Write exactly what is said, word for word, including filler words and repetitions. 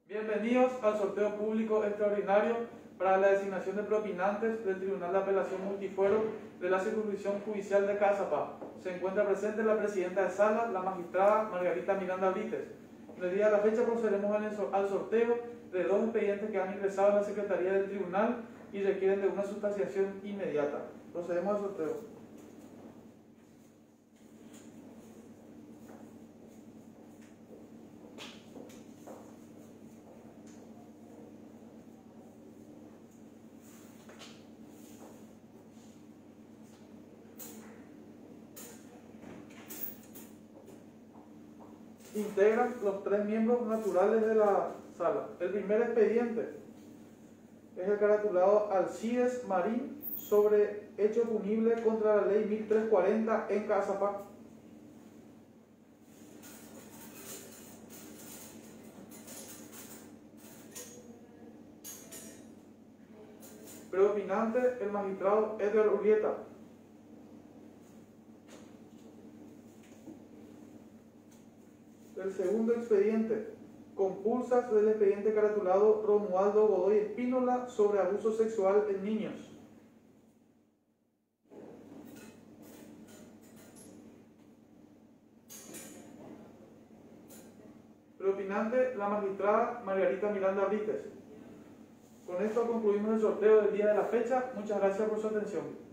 Bienvenidos al sorteo público extraordinario para la designación de propinantes del Tribunal de Apelación Multifuero de la Circunscripción Judicial de Caazapá. Se encuentra presente la presidenta de sala, la magistrada Margarita Miranda Brites. En el día de la fecha procederemos al sorteo de dos expedientes que han ingresado en la Secretaría del Tribunal y requieren de una sustanciación inmediata. Procedemos al sorteo. Integran los tres miembros naturales de la sala. El primer expediente es el caratulado Alcides Marín sobre hecho punible contra la ley mil trescientos cuarenta en Caazapá. Preopinante el magistrado Edgar Urrieta. El segundo expediente, compulsas del expediente caratulado Romualdo Godoy Espínola sobre abuso sexual en niños. Preopinante la magistrada Margarita Miranda Brites. Con esto concluimos el sorteo del día de la fecha. Muchas gracias por su atención.